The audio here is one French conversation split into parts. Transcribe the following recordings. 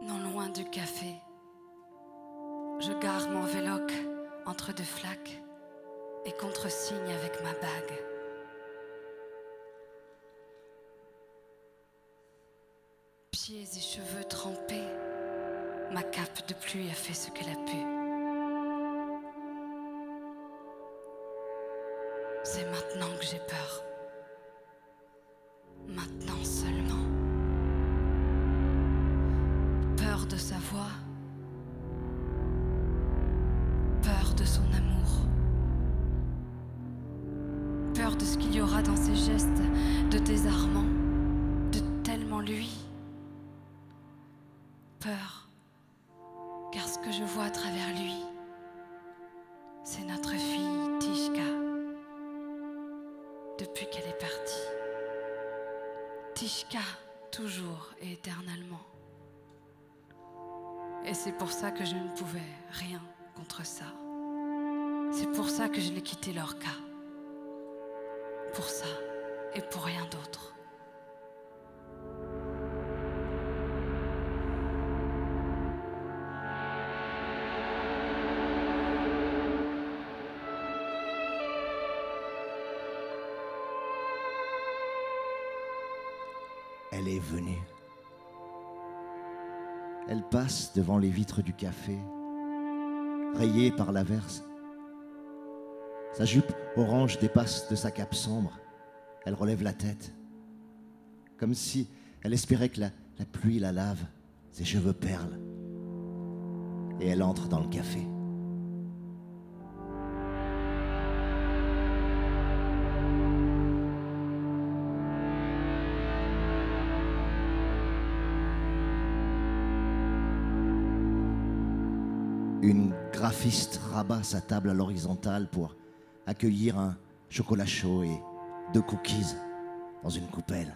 Non loin du café, je gare mon véloc entre deux flaques et contresigne avec ma bague. Pieds et cheveux trempés, ma cape de pluie a fait ce qu'elle a pu. C'est maintenant que j'ai peur. Maintenant seulement. Peur de sa voix. Peur de son amour. Peur de ce qu'il y aura dans ses gestes de désarmant, de tellement lui. Peur, car ce que je vois à travers lui, c'est notre fille Tishka, depuis qu'elle est partie. Tishka, toujours et éternellement. Et c'est pour ça que je ne pouvais rien contre ça. C'est pour ça que je l'ai quitté Lorca. Pour ça et pour rien d'autre. Elle est venue. Elle passe devant les vitres du café, rayée par l'averse. Sa jupe orange dépasse de sa cape sombre. Elle relève la tête, comme si elle espérait que la pluie la lave, ses cheveux perlent. Et elle entre dans le café. Une graphiste rabat sa table à l'horizontale pour accueillir un chocolat chaud et 2 cookies dans une coupelle.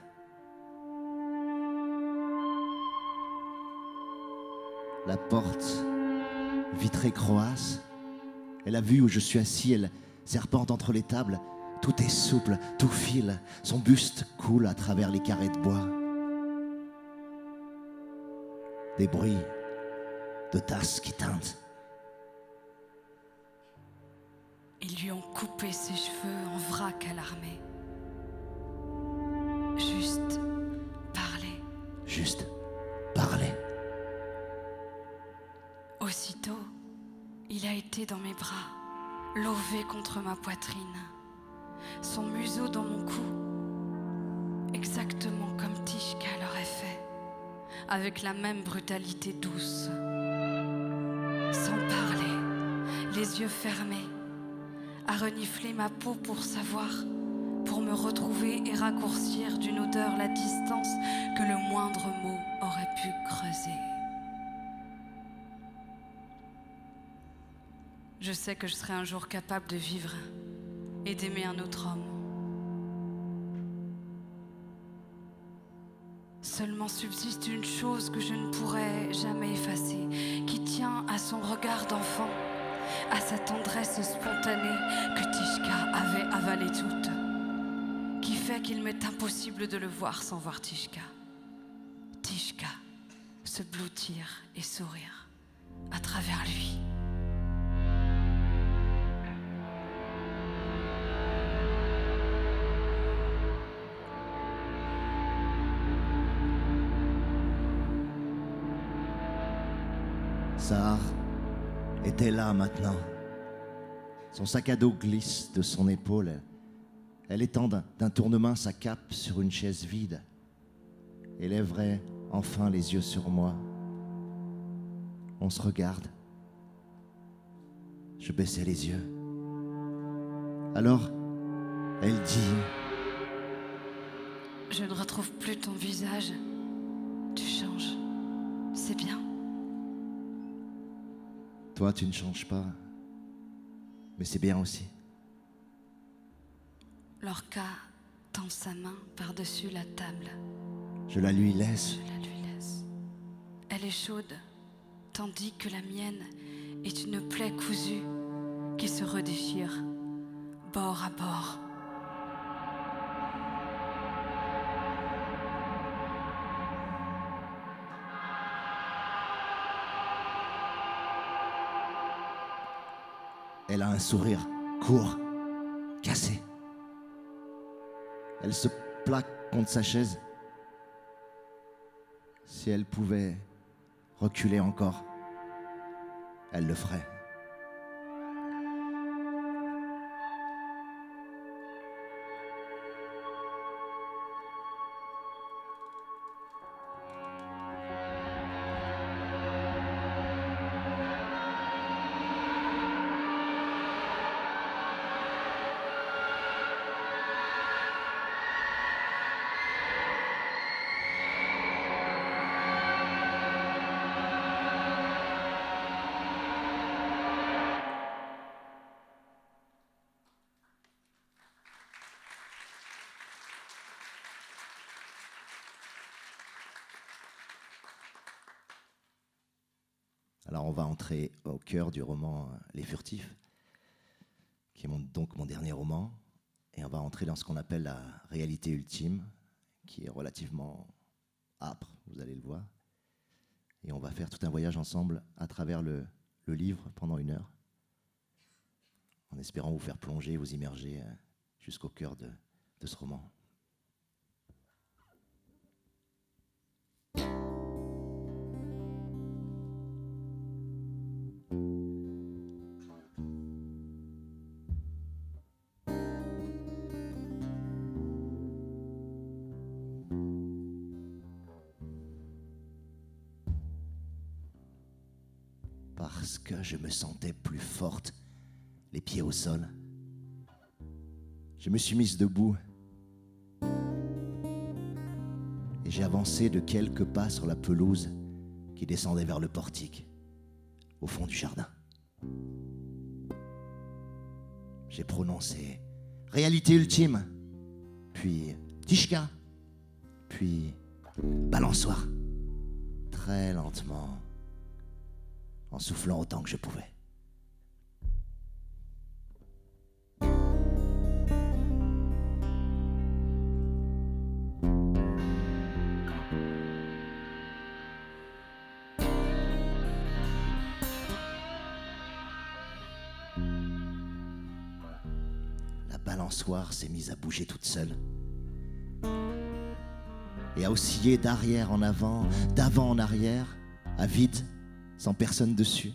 La porte vitrée croasse et la vue où je suis assis, elle serpente entre les tables. Tout est souple, tout file. Son buste coule à travers les carrés de bois. Des bruits de tasses qui tintent. Ils lui ont coupé ses cheveux en vrac à l'armée. Juste parler. Juste parler. Aussitôt, il a été dans mes bras, lové contre ma poitrine, son museau dans mon cou, exactement comme Tishka l'aurait fait, avec la même brutalité douce. Sans parler, les yeux fermés, à renifler ma peau pour savoir, pour me retrouver et raccourcir d'une odeur la distance que le moindre mot aurait pu creuser. Je sais que je serai un jour capable de vivre et d'aimer un autre homme. Seulement subsiste une chose que je ne pourrai jamais effacer, qui tient à son regard d'enfant, à sa tendresse spontanée que Tishka avait avalée toute, qui fait qu'il m'est impossible de le voir sans voir Tishka. Tishka se blottir et sourire à travers lui. Sahar était là maintenant. Son sac à dos glisse de son épaule. Elle étend d'un tournement sa cape sur une chaise vide et lèverait enfin les yeux sur moi. On se regarde. Je baissais les yeux. Alors, elle dit: Je ne retrouve plus ton visage. Tu changes. C'est bien. Toi, tu ne changes pas. Mais c'est bien aussi. Lorca tend sa main par-dessus la table. Je la lui laisse. Je la lui laisse. Elle est chaude, tandis que la mienne est une plaie cousue qui se redéchire, bord à bord. Elle a un sourire court, cassé. Elle se plaque contre sa chaise. Si elle pouvait reculer encore, elle le ferait. Alors on va entrer au cœur du roman Les Furtifs, qui est donc mon dernier roman, et on va entrer dans ce qu'on appelle la réalité ultime, qui est relativement âpre, vous allez le voir. Et on va faire tout un voyage ensemble à travers le livre pendant 1 heure, en espérant vous faire plonger, vous immerger jusqu'au cœur de ce roman. Parce que je me sentais plus forte, les pieds au sol. Je me suis mise debout et j'ai avancé de quelques pas sur la pelouse qui descendait vers le portique, au fond du jardin. J'ai prononcé « réalité ultime », puis « Tishka », puis « balançoire », très lentement, en soufflant autant que je pouvais. La balançoire s'est mise à bouger toute seule et à osciller d'arrière en avant, d'avant en arrière, à vide, sans personne dessus.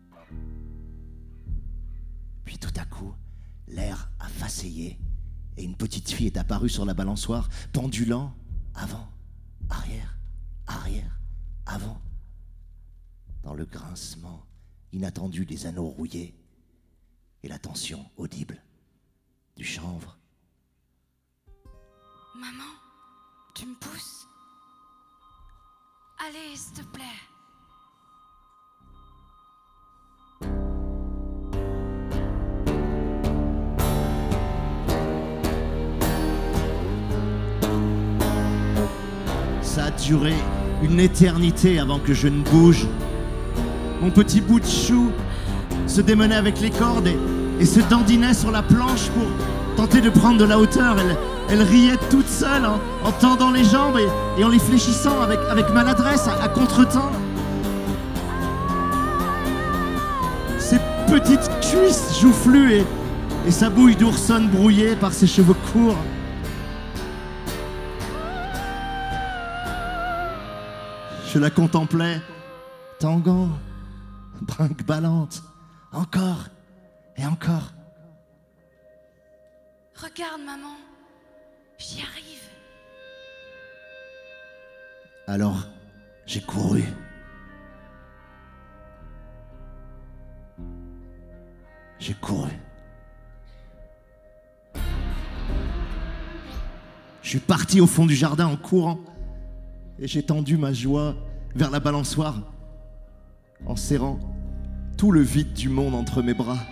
Puis tout à coup, l'air a faceillé et une petite fille est apparue sur la balançoire, pendulant avant, arrière, arrière, avant, dans le grincement inattendu des anneaux rouillés et la tension audible du chanvre. Maman, tu me pousses? Allez, s'il te plaît. Ça a duré une éternité avant que je ne bouge. Mon petit bout de chou se démenait avec les cordes et se dandinait sur la planche pour tenter de prendre de la hauteur. Elle riait toute seule en tendant les jambes et en les fléchissant avec maladresse à contre-temps. Ses petites cuisses joufflues et sa bouille d'oursonne brouillée par ses cheveux courts. Je la contemplais, tanguant, brinque-ballante, encore et encore. Regarde, maman, j'y arrive. Alors, j'ai couru. J'ai couru. Je suis parti au fond du jardin en courant. Et j'ai tendu ma joie vers la balançoire en serrant tout le vide du monde entre mes bras.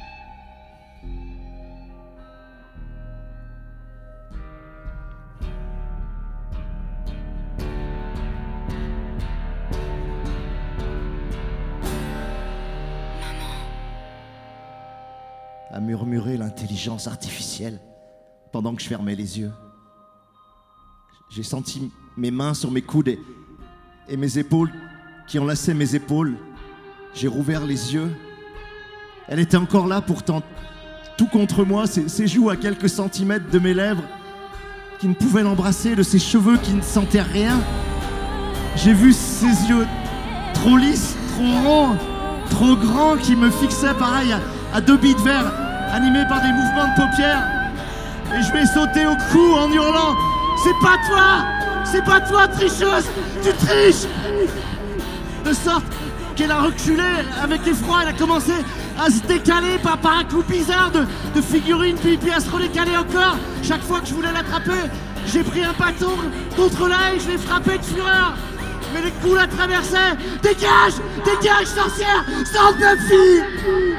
À murmurer l'intelligence artificielle pendant que je fermais les yeux. J'ai senti mes mains sur mes coudes et mes épaules qui enlaçaient mes épaules. J'ai rouvert les yeux. Elle était encore là pourtant, tout contre moi, ses joues à quelques centimètres de mes lèvres, qui ne pouvaient l'embrasser, de ses cheveux qui ne sentaient rien. J'ai vu ses yeux trop lisses, trop ronds, trop grands, qui me fixaient pareil à deux billes de verre, animés par des mouvements de paupières. Et je lui ai sauté au cou en hurlant « C'est pas toi! C'est pas toi, tricheuse! Tu triches !» De sorte qu'elle a reculé avec effroi, elle a commencé à se décaler par un coup bizarre de figurine, puis à se redécaler encore. Chaque fois que je voulais l'attraper, j'ai pris un bâton contre là et je l'ai frappé de fureur. Mais les coups la traversaient. Dégage! Dégage, sorcière! Sors de ma fille!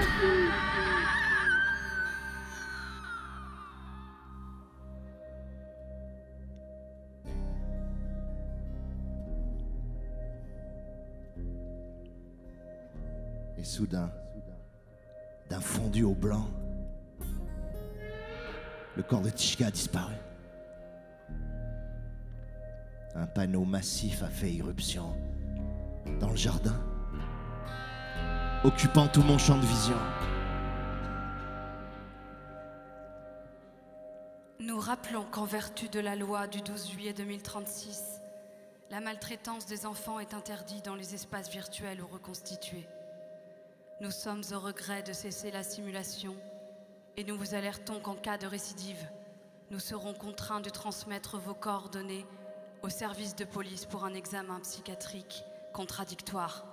Et soudain, d'un fondu au blanc, le corps de Tishka a disparu. Un panneau massif a fait irruption dans le jardin, occupant tout mon champ de vision. Nous rappelons qu'en vertu de la loi du 12 juillet 2036, la maltraitance des enfants est interdite dans les espaces virtuels ou reconstitués. Nous sommes au regret de cesser la simulation et nous vous alertons qu'en cas de récidive, nous serons contraints de transmettre vos coordonnées au service de police pour un examen psychiatrique contradictoire.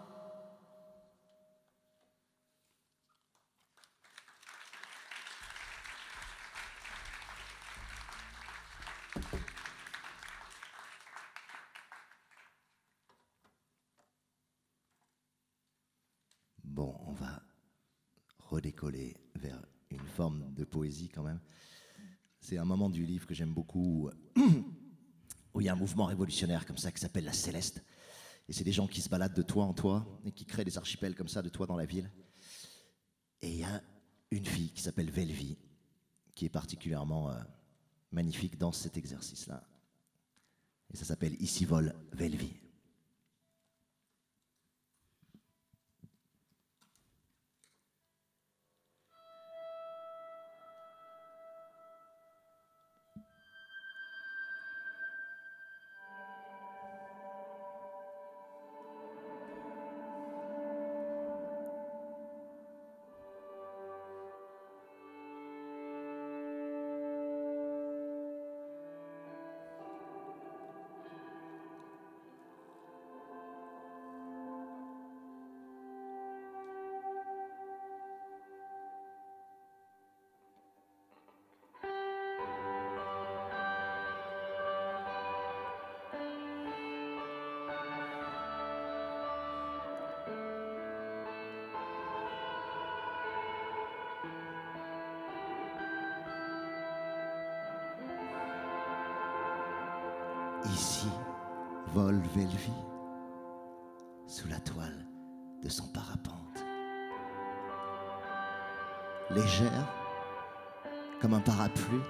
Bon, on va redécoller vers une forme de poésie quand même. C'est un moment du livre que j'aime beaucoup où il y a un mouvement révolutionnaire comme ça qui s'appelle la Céleste. Et c'est des gens qui se baladent de toit en toit et qui créent des archipels comme ça de toit dans la ville. Et il y a une fille qui s'appelle Velvi qui est particulièrement magnifique dans cet exercice-là. Et ça s'appelle Ici vole Velvi. Ici vole Velvi sous la toile de son parapente. Légère comme un parapluie,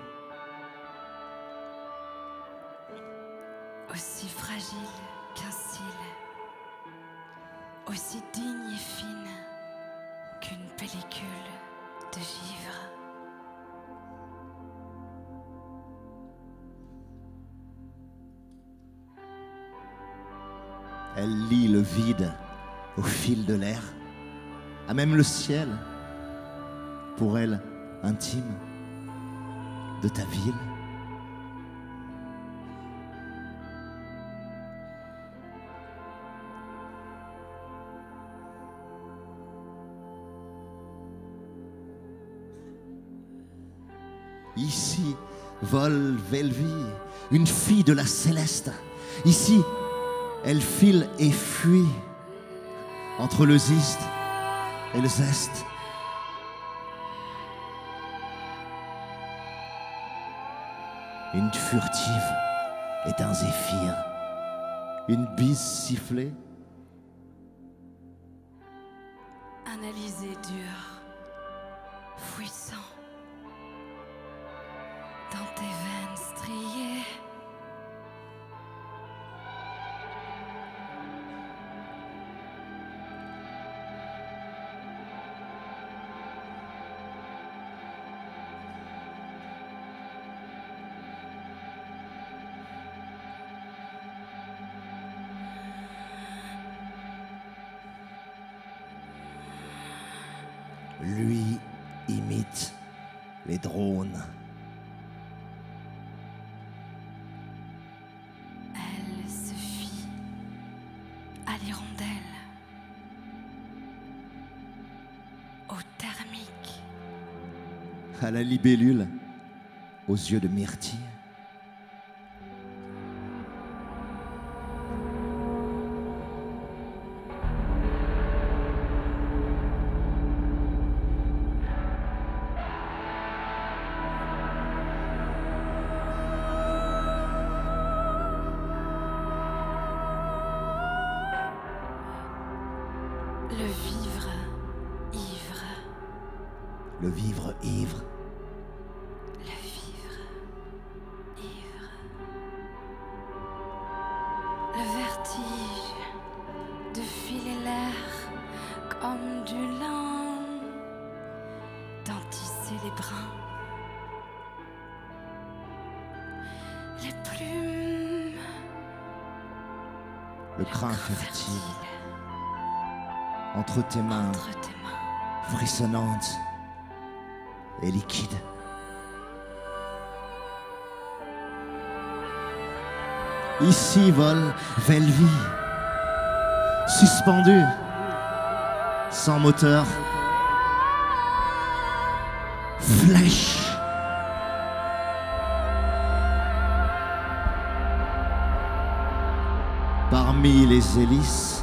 Aussi fragile qu'un cil, aussi digne et fine qu'une pellicule de givre. elle lit le vide au fil de l'air, à même le ciel, pour elle intime de ta ville. Ici vole Velvi, une fille de la Céleste. Ici, elle file et fuit entre le ziste et le zeste. Une furtive est un zéphyr, une bise sifflée. Un alizé dur, fouissant, dans tes veines striées. Lui imite les drones. Elle se fie à l'hirondelle, au thermique, À la libellule, aux yeux de myrtille. le vivre ivre, Le vivre ivre, le vivre ivre, le vertige de filer l'air comme du lin, d'en tisser les brins, les plumes, le crin fertile, entre tes mains entre tes mains, frissonnantes et liquides. Ici vole Velvie, suspendue, sans moteur, flèche. Parmi les hélices,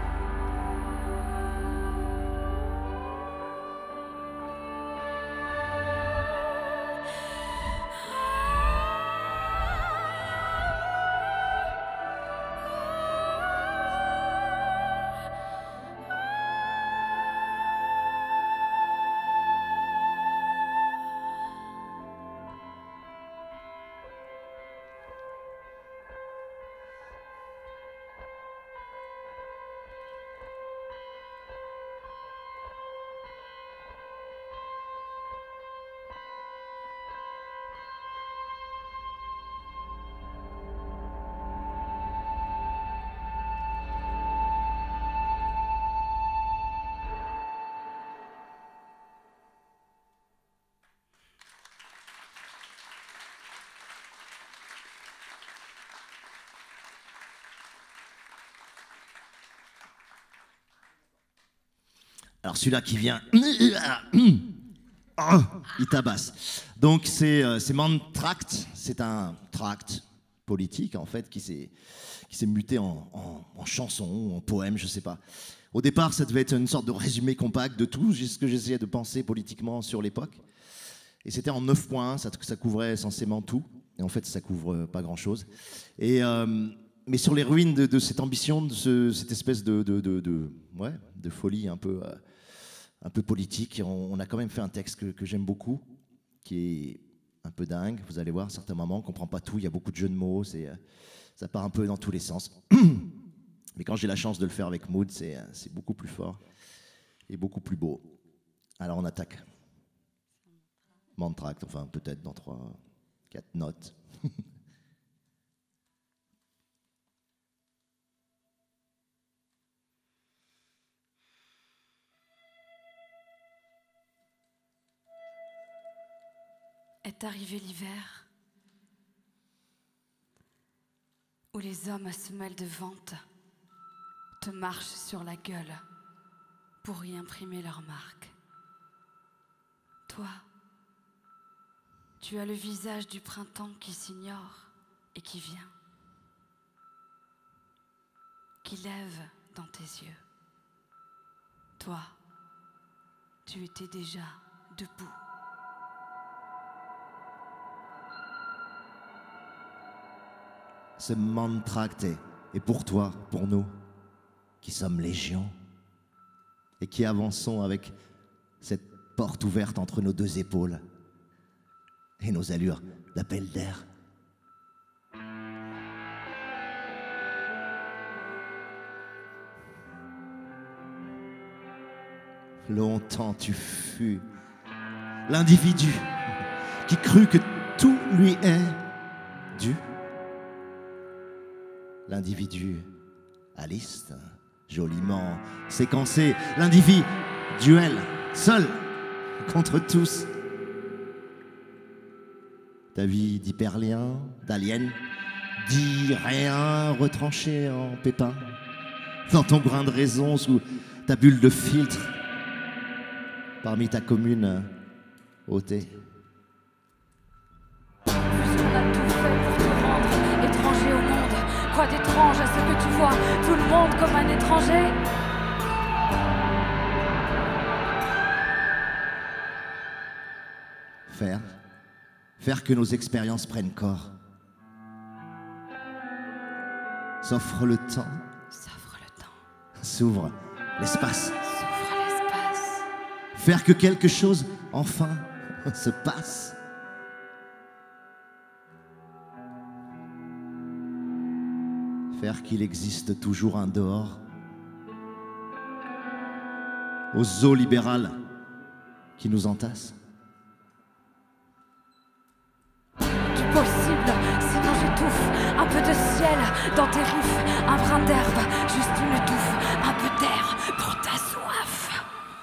alors celui-là qui vient, il tabasse. Donc c'est Mantract, c'est un tract politique en fait qui s'est muté en chanson, en poème, je sais pas. Au départ, ça devait être une sorte de résumé compact de tout ce que j'essayais de penser politiquement sur l'époque. Et c'était en 9 points, ça couvrait essentiellement tout. Et en fait, ça couvre pas grand-chose. Mais sur les ruines de cette ambition, de cette espèce de folie un peu politique, on a quand même fait un texte que j'aime beaucoup, qui est un peu dingue. Vous allez voir, à certains moments, on ne comprend pas tout, il y a beaucoup de jeux de mots, ça part un peu dans tous les sens. Mais quand j'ai la chance de le faire avec Mood, c'est beaucoup plus fort et beaucoup plus beau. Alors on attaque. Mantract, enfin peut-être dans 3-4 notes. Est arrivé l'hiver où les hommes à semelles de vente te marchent sur la gueule pour y imprimer leur marque. Toi, tu as le visage du printemps qui s'ignore et qui vient, qui lève dans tes yeux. Toi, tu étais déjà debout. Ce Mantract est pour toi, pour nous, qui sommes légion et qui avançons avec cette porte ouverte entre nos 2 épaules et nos allures d'appel d'air. Longtemps tu fus l'individu qui crut que tout lui est dû. L'individu à liste, joliment séquencé, l'individuel, seul contre tous. Ta vie d'hyperlien, d'alien, dit rien retranché en pépin. Dans ton grain de raison, sous ta bulle de filtre, parmi ta commune ôtée. Puisqu'on a tout fait pour te rendre étranger au monde, quoi d'étrange à ce que tu vois tout le monde comme un étranger? Faire que nos expériences prennent corps. S'offre le temps, s'ouvre l'espace. Faire que quelque chose, enfin, se passe. Faire qu'il existe toujours un dehors. Aux eaux libérales qui nous entassent. Possible, sinon j'étouffe. Un peu de ciel dans tes riffs, un brin d'herbe, juste une touffe, un peu d'air pour ta soif.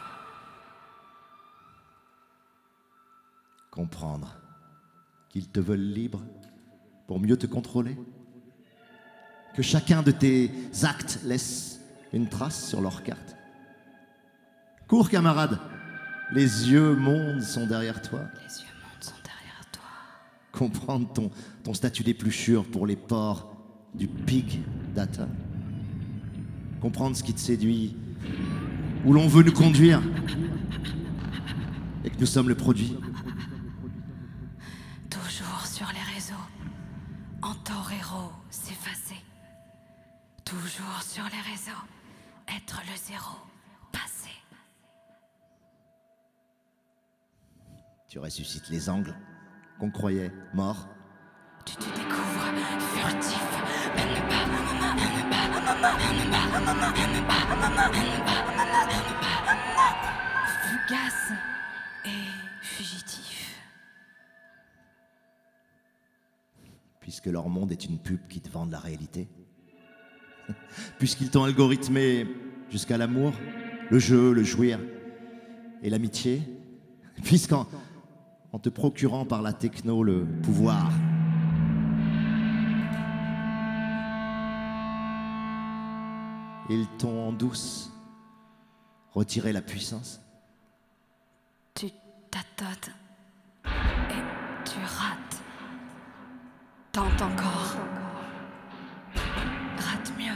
Comprendre qu'ils te veulent libre pour mieux te contrôler. Que chacun de tes actes laisse une trace sur leur carte. Cours, camarade, les yeux mondes sont derrière toi. Les yeux mondes sont derrière toi. Comprendre ton statut d'épluchure pour les pores du big data. Comprendre ce qui te séduit, où l'on veut nous conduire, et que nous sommes le produit. Toujours sur les réseaux, en torero s'effacer. Toujours sur les réseaux, être le zéro, passé. Tu ressuscites les angles qu'on croyait morts. Tu te découvres furtif. Fugace et fugitif. Puisque leur monde est une pub qui te vend de la réalité. Puisqu'ils t'ont algorithmé jusqu'à l'amour, le jeu, le jouir et l'amitié. Puisqu'en te procurant par la techno le pouvoir, ils t'ont en douce retiré la puissance. Tu tâtonnes et tu rates. Tente encore. Rate mieux.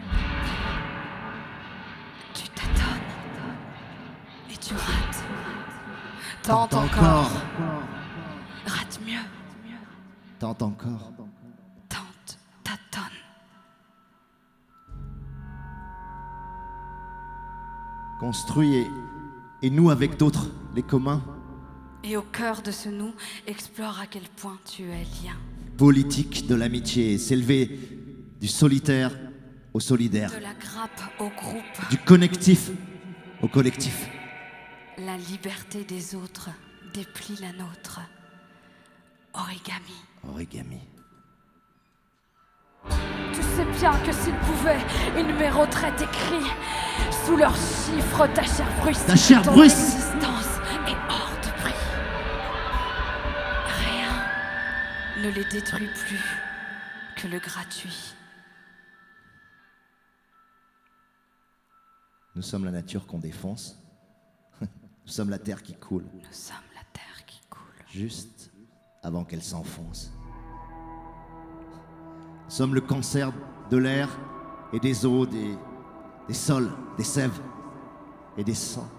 Tu tâtonnes et tu rates. Tente encore. Rate mieux. Tente encore. Tente, tâtonne. Construis et noue avec d'autres les communs. Et au cœur de ce nous, explore à quel point tu es lien. Politique de l'amitié, s'élever du solitaire au solidaire. De la grappe au groupe. Du connectif au collectif. La liberté des autres déplie la nôtre. Origami. Origami. Tu sais bien que s'ils pouvaient, ils numéroteraient tes cris. Sous leurs chiffres, ta chair bruisse. Ta chair ton bruisse. existence est hors de prix. Rien ne les détruit plus que le gratuit. Nous sommes la nature qu'on défonce. Nous sommes la terre qui coule. Nous sommes la terre qui coule. Juste avant qu'elle s'enfonce. Nous sommes le cancer de l'air et des eaux, des sols, des sèves et des sangs.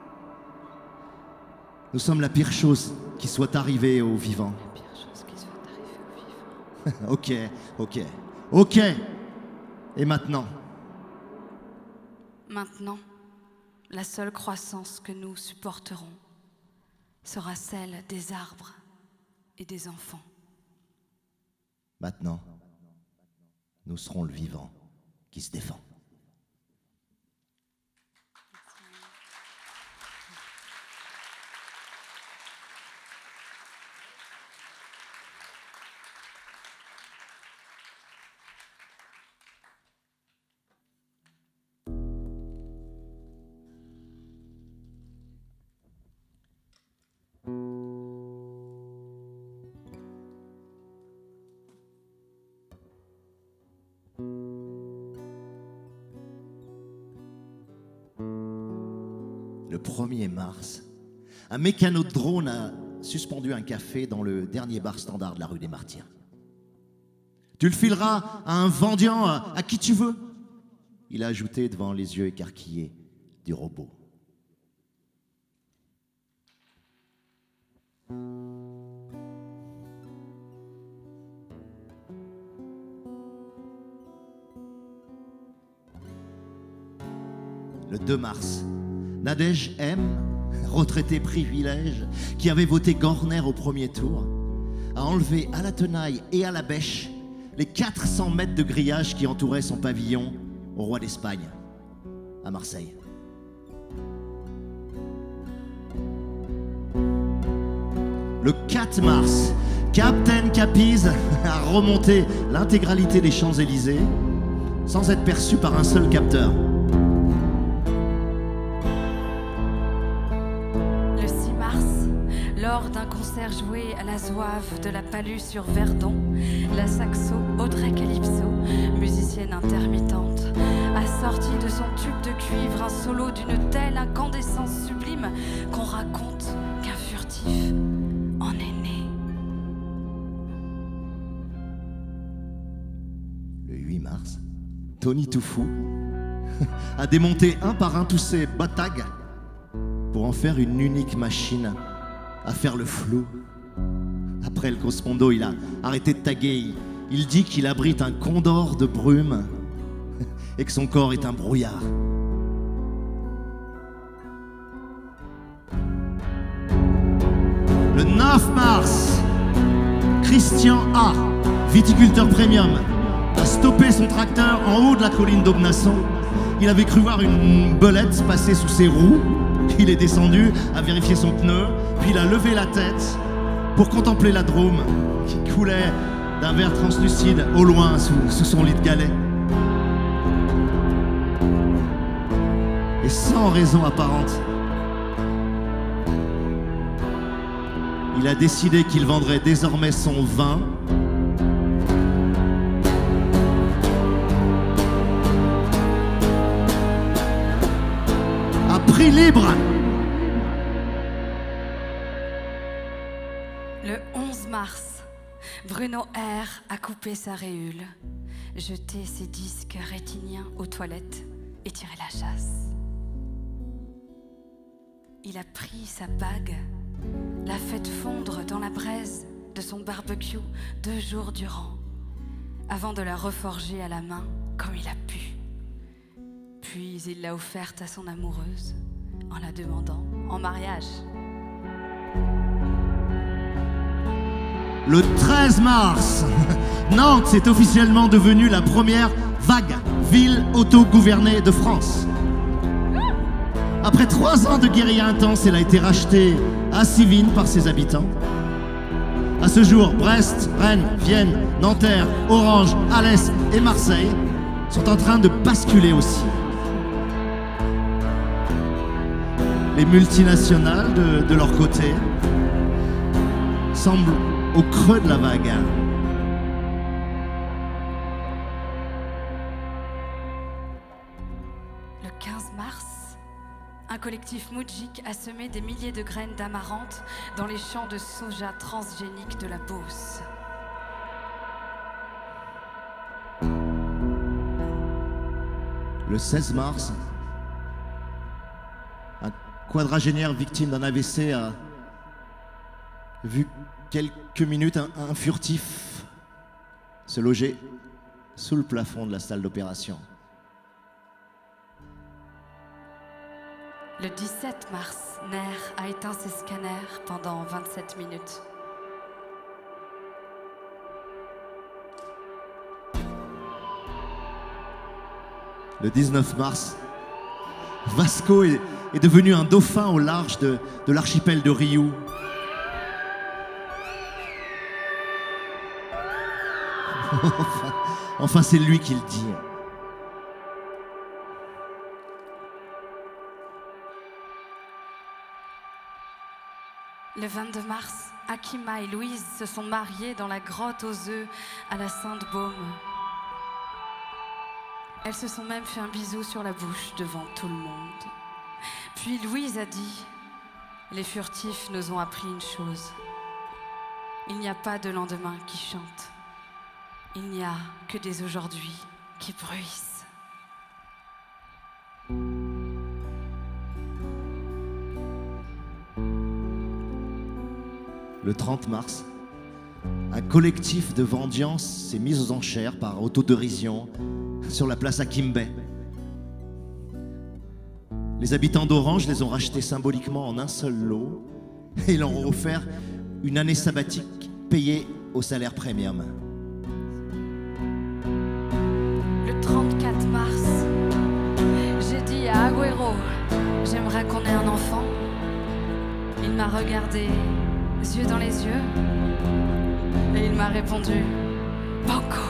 Nous sommes la pire chose qui soit arrivée aux vivants. La pire chose qui soit arrivée aux vivants. Ok. Et maintenant? Maintenant, la seule croissance que nous supporterons sera celle des arbres et des enfants. Maintenant, nous serons le vivant qui se défend. le 1er mars, un mécano de drone a suspendu un café dans le dernier bar standard de la rue des Martyrs. Tu le fileras à un mendiant, à qui tu veux, il a ajouté devant les yeux écarquillés du robot. Le 2 mars, Nadège M, retraité privilège, qui avait voté Gorner au premier tour, a enlevé à la tenaille et à la bêche les 400 mètres de grillage qui entouraient son pavillon au roi d'Espagne, à Marseille. Le 4 mars, Captain Capiz a remonté l'intégralité des Champs-Élysées sans être perçu par un seul capteur. Lors d'un concert joué à la Zouave de la Palue sur Verdon, la saxo Audrey Calypso, musicienne intermittente, a sorti de son tube de cuivre un solo d'une telle incandescence sublime qu'on raconte qu'un furtif en est né. Le 8 mars, Tony Toufou a démonté un par un tous ses batags pour en faire une unique machine à faire le flou. Après le Cosmondo, il a arrêté de taguer. Il dit qu'il abrite un condor de brume et que son corps est un brouillard. Le 9 mars, Christian A, viticulteur premium, a stoppé son tracteur en haut de la colline d'Aubenasson. Il avait cru voir une belette passer sous ses roues. Il est descendu, a vérifié son pneu, puis il a levé la tête pour contempler la Drôme qui coulait d'un verre translucide au loin sous son lit de galets. Et sans raison apparente, il a décidé qu'il vendrait désormais son vin à prix libre. Le 11 mars, Bruno R a coupé sa réhule, jeté ses disques rétiniens aux toilettes et tiré la chasse. Il a pris sa bague, l'a fait fondre dans la braise de son barbecue 2 jours durant, avant de la reforger à la main comme il a pu. Puis il l'a offerte à son amoureuse en la demandant en mariage. Le 13 mars, Nantes est officiellement devenue la première vague ville autogouvernée de France. Après 3 ans de guérilla intense, elle a été rachetée à Civines par ses habitants. À ce jour, Brest, Rennes, Vienne, Nanterre, Orange, Alès et Marseille sont en train de basculer aussi. Les multinationales, de leur côté, semblent au creux de la vague. Le 15 mars, un collectif moudjik a semé des milliers de graines d'amarante dans les champs de soja transgéniques de la Beauce. Le 16 mars, un quadragénaire victime d'un AVC a vu quelques minutes un furtif se loger sous le plafond de la salle d'opération. Le 17 mars, Ner a éteint ses scanners pendant 27 minutes. Le 19 mars, Vasco est devenu un dauphin au large de l'archipel de Riou. Enfin, c'est lui qui le dit. Le 22 mars, Akima et Louise se sont mariés dans la grotte aux œufs à la Sainte-Baume. Elles se sont même fait un bisou sur la bouche devant tout le monde. Puis Louise a dit, les furtifs nous ont appris une chose. Il n'y a pas de lendemain qui chante. Il n'y a que des aujourd'hui qui bruissent. Le 30 mars, un collectif de vendians s'est mis aux enchères par autodérision sur la place Akimbe. Les habitants d'Orange les ont rachetés symboliquement en un seul lot et leur ont offert une année sabbatique payée au salaire premium. Le 34 mars, j'ai dit à Agüero, j'aimerais qu'on ait un enfant. Il m'a regardé, yeux dans les yeux, et il m'a répondu, Banco.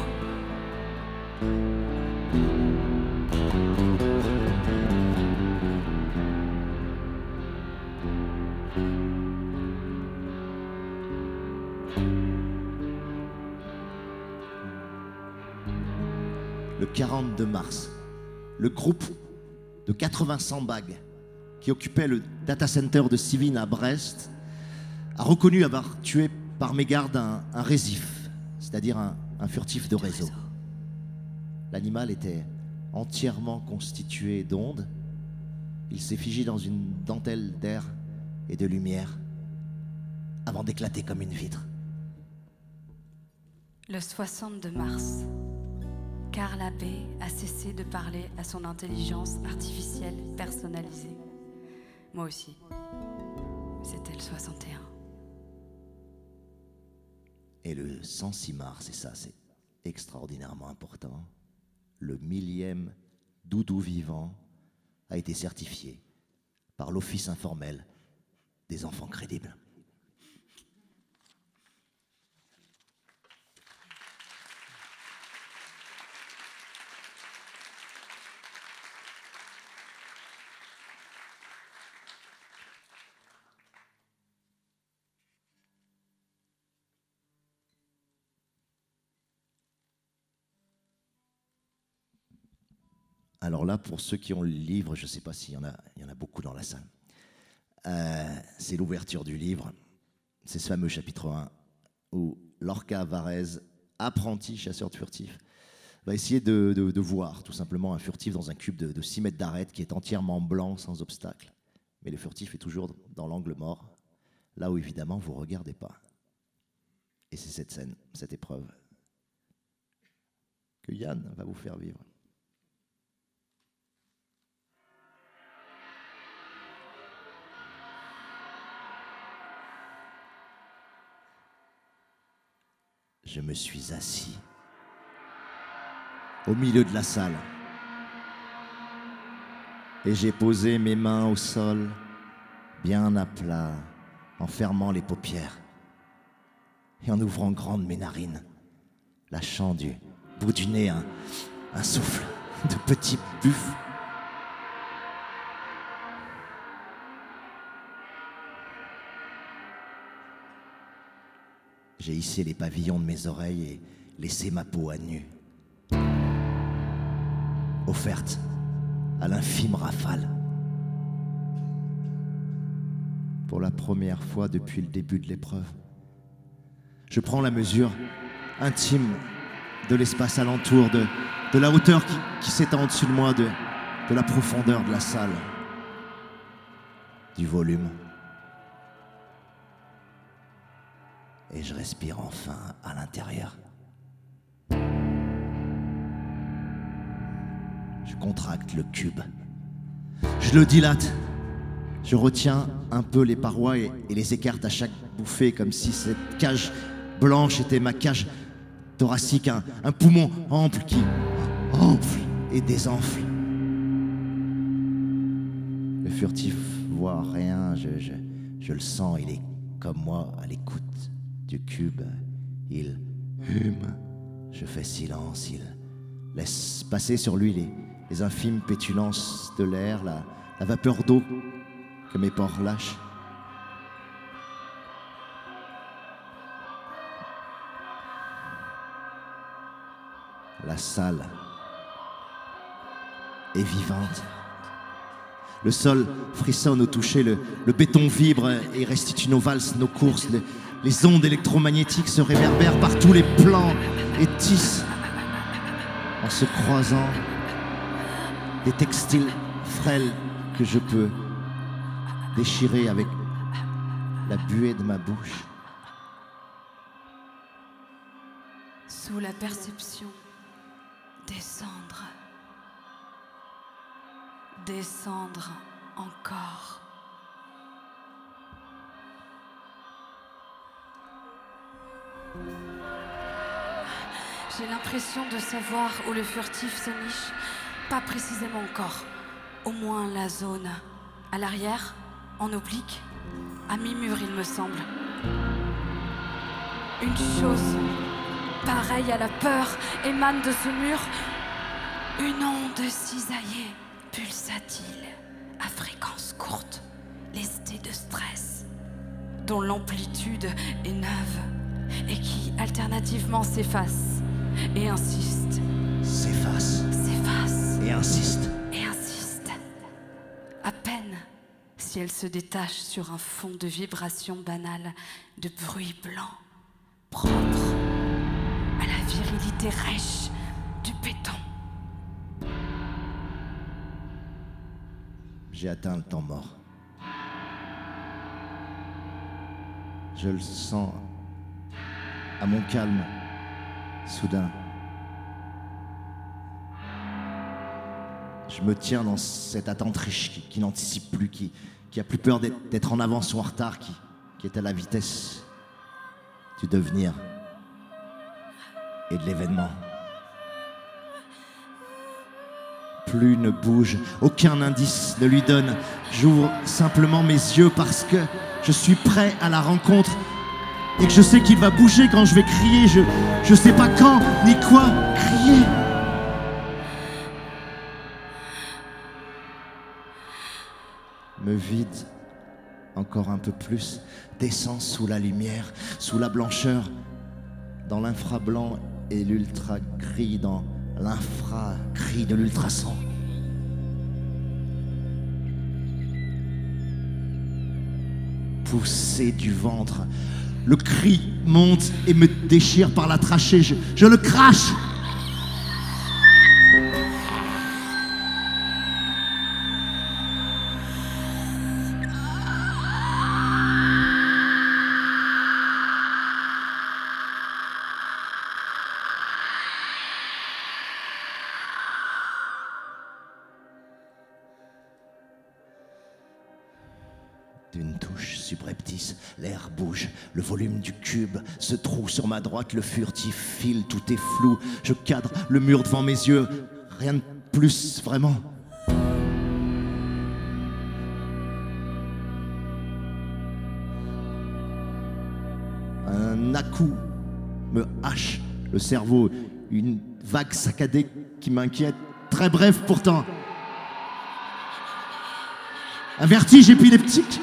Le 42 mars, le groupe de 80 sandbags qui occupait le data center de Civin à Brest a reconnu avoir tué par mégarde un résif, c'est-à-dire un furtif de réseau. L'animal était entièrement constitué d'ondes. Il s'est figé dans une dentelle d'air et de lumière avant d'éclater comme une vitre. Le 62 mars, Karl Abbé a cessé de parler à son intelligence artificielle personnalisée. Moi aussi. C'était le 61. Et le 106 mars, et ça c'est extraordinairement important, le 1000e doudou vivant a été certifié par l'Office informel des enfants crédibles. Alors là, pour ceux qui ont le livre, je ne sais pas s'il y en a beaucoup dans la salle. C'est l'ouverture du livre. C'est ce fameux chapitre 1 où Lorca Varèse, apprenti chasseur de furtifs, va essayer de voir tout simplement un furtif dans un cube de 6 mètres d'arête qui est entièrement blanc, sans obstacle. Mais le furtif est toujours dans l'angle mort, là où évidemment vous ne regardez pas. Et c'est cette scène, cette épreuve, que Yann va vous faire vivre. Je me suis assis au milieu de la salle et j'ai posé mes mains au sol, bien à plat, en fermant les paupières et en ouvrant grandes mes narines, lâchant du bout du nez un souffle de petit buffle. J'ai hissé les pavillons de mes oreilles et laissé ma peau à nu, offerte à l'infime rafale. Pour la première fois depuis le début de l'épreuve, je prends la mesure intime de l'espace alentour, de la hauteur qui s'étend au-dessus de moi, de la profondeur de la salle, du volume. Et je respire enfin à l'intérieur. Je contracte le cube. Je le dilate. Je retiens un peu les parois et les écarte à chaque bouffée, comme si cette cage blanche était ma cage thoracique, un poumon ample qui enfle et désenfle. Le furtif voit rien, je le sens, il est comme moi à l'écoute du cube, il hume, je fais silence, il laisse passer sur lui les infimes pétulances de l'air, la vapeur d'eau que mes pores lâchent. La salle est vivante. Le sol frissonne au toucher, le béton vibre et restitue nos valses, nos courses. Les ondes électromagnétiques se réverbèrent par tous les plans et tissent en se croisant des textiles frêles que je peux déchirer avec la buée de ma bouche. Sous la perception, descendre, descendre encore. J'ai l'impression de savoir où le furtif se niche, pas précisément encore, au moins la zone. À l'arrière, en oblique, à mi-mur il me semble. Une chose pareille à la peur émane de ce mur. Une onde cisaillée, pulsatile, à fréquence courte, lestée de stress, dont l'amplitude est neuve et qui alternativement s'efface et insiste. S'efface. S'efface. Et insiste. Et insiste. À peine si elle se détache sur un fond de vibrations banales, de bruit blanc, propre à la virilité rêche du béton. J'ai atteint le temps mort. Je le sens à mon calme, soudain. Je me tiens dans cette attente riche qui n'anticipe plus, qui a plus peur d'être en avance ou en retard, qui est à la vitesse du devenir et de l'événement. Plus ne bouge, aucun indice ne lui donne. J'ouvre simplement mes yeux parce que je suis prêt à la rencontre et que je sais qu'il va bouger quand je vais crier. Je sais pas quand ni quoi crier. Me vide encore un peu plus, descends sous la lumière, sous la blancheur, dans l'infra-blanc et l'ultra-gris, dans l'infra-gris de l'ultrason. Poussé du ventre, le cri monte et me déchire par la trachée, je le crache. D'une touche subreptice, l'air bouge, le volume du cube se troue sur ma droite, le furtif file, tout est flou. Je cadre le mur devant mes yeux, rien de plus vraiment. Un à-coup me hache le cerveau, une vague saccadée qui m'inquiète, très bref pourtant. Un vertige épileptique.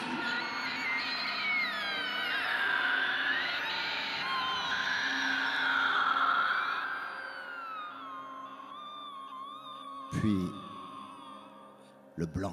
Puis le blanc.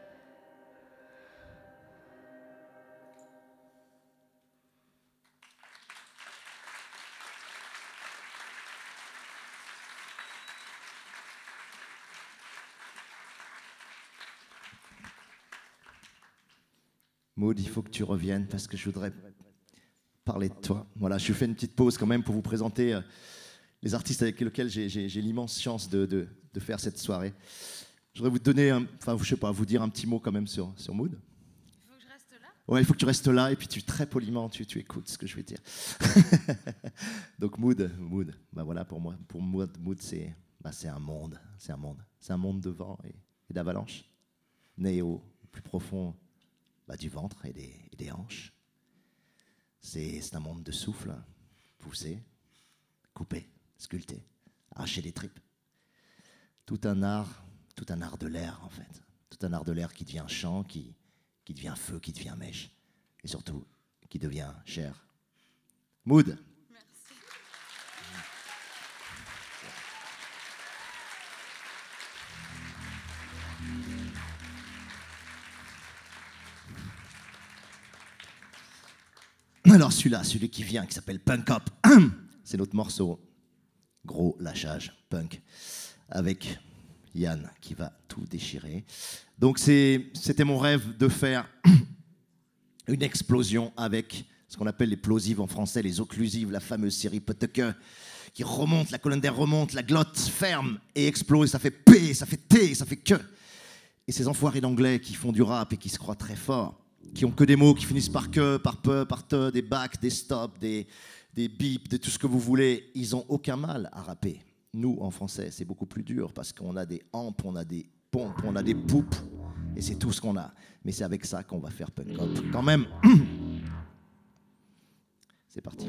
Maud, il faut que tu reviennes parce que je voudrais parler de toi. Voilà, je fais une petite pause quand même pour vous présenter les artistes avec lesquels j'ai l'immense chance de faire cette soirée. Je voudrais vous donner, je sais pas, vous dire un petit mot quand même sur Maud. Il faut que je reste là ? Ouais, il faut que tu restes là et puis très poliment, tu écoutes ce que je vais dire. Donc Maud, bah voilà pour moi, Maud c'est un monde, c'est un monde de vent et d'avalanche, né au plus profond du ventre et des hanches. C'est un monde de souffle, pousser, couper, sculpter, arracher des tripes. Tout un art de l'air en fait. Tout un art de l'air qui devient chant, qui devient feu, qui devient mèche. Et surtout, qui devient chair. Maud. Merci. Alors celui-là, celui qui vient, qui s'appelle Punk Up, c'est notre morceau. Gros lâchage, punk, avec Yann qui va tout déchirer. Donc c'était mon rêve de faire une explosion avec ce qu'on appelle les plosives en français, les occlusives, la fameuse série Poteke, qui remonte, la colonne d'air remonte, la glotte ferme et explose, ça fait P, ça fait T, ça fait que. Et ces enfoirés d'anglais qui font du rap et qui se croient très forts, qui ont que des mots qui finissent par que, par peu, par te, des bacs, des stops, des bips, de tout ce que vous voulez, ils n'ont aucun mal à rapper. Nous, en français, c'est beaucoup plus dur parce qu'on a des ampes, on a des pompes, on a des poupes, et c'est tout ce qu'on a. Mais c'est avec ça qu'on va faire Punk Up. Quand même, c'est parti.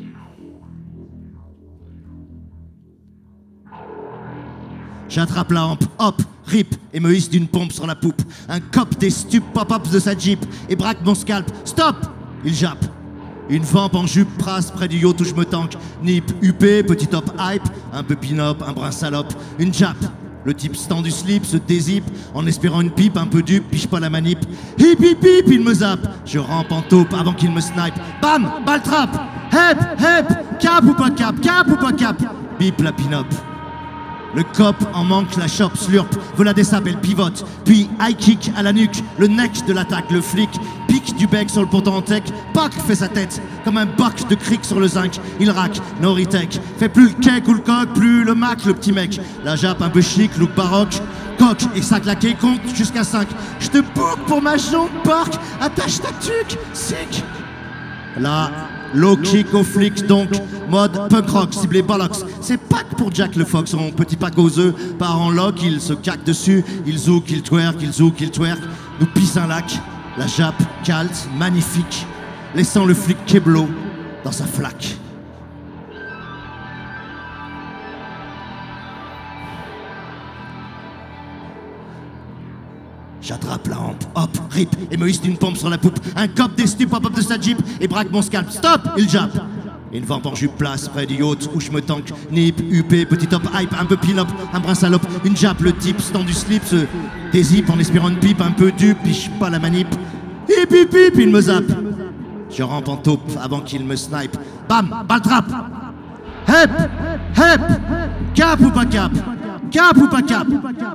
J'attrape la hampe, hop, rip, et me hisse d'une pompe sur la poupe. Un cop des stupes pop-ups de sa Jeep et braque mon scalp. Stop! Il jappe. Une vampe en jupe prasse près du yacht où je me tanque. Nip, UP, petit top hype, un peu pin-up, un brin salope, une jappe. Le type stand du slip se dézippe en espérant une pipe, un peu dupe, piche pas la manip. Hip hip hip, il me zappe. Je rampe en taupe avant qu'il me snipe. Bam! Balle trap! Hep, hep! Cap ou pas cap? Cap ou pas cap? Bip la pin-up. Le cop en manque, la chope, slurp, veut des sables, elle pivote. Puis high kick à la nuque, le neck de l'attaque, le flic pique du bec sur le ponton en tech. Pac fait sa tête comme un bac de cric sur le zinc. Il rack, no retech, fait plus le cake ou le coq, plus le mac, le petit mec. La jappe un peu chic, look baroque. Coq et ça claqué, compte jusqu'à 5. Je te boucle pour ma jambe, porc, attache ta tuque, sick. Là, low kick au flic, donc mode punk rock, ciblé bollocks. C'est Pâques pour Jack le Fox, son petit pack aux œufs part en lock, il se caque dessus, il zouk, il twerk, il zouk, il twerk. Nous pisse un lac, la jappe calte, magnifique, laissant le flic keblo dans sa flaque. J'attrape la hampe, hop, rip, et me hisse d'une pompe sur la poupe. Un cop des stupes pop-up de sa Jeep et braque mon scalp. Stop! Il jappe. Une vampe en jupe place près du yacht où je me tanque. Nip, UP, petit top hype, un peu pin-up, un brin salope, une jappe, le type stand du slip se dézippe en espérant une pipe, un peu dupe, piche pas la manip. Hip hip hip, il me zappe. Je rampe en taupe avant qu'il me snipe. Bam, balle trap. Hep, hep, cap ou pas cap? Cap ou pas cap?